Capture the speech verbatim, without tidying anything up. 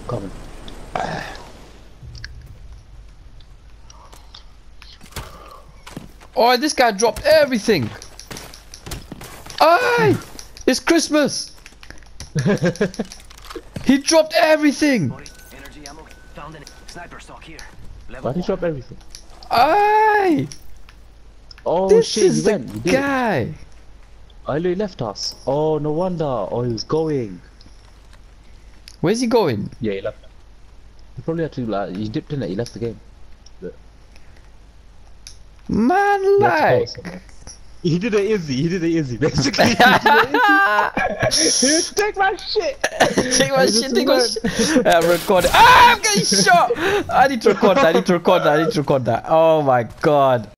Coming. Oh, this guy dropped everything. Aye! It's Christmas. He dropped everything. Energy ammo found in sniper stock here. Why did he drop everything? Aye! Oh This shit, is he the went. He did. guy. Oh, he left us. Oh, no wonder. Oh, he was going. Where's he going? Yeah, he left. He probably had to, like, he dipped in it, he left the game. Man, He had to like. pause. He did it easy, he did it easy, basically. He did it easy. Take my shit! Take my I shit, just take my went. shit. I'm recording. Ah, I'm getting shot! I need to record that, I need to record that, I need to record that. Oh my god.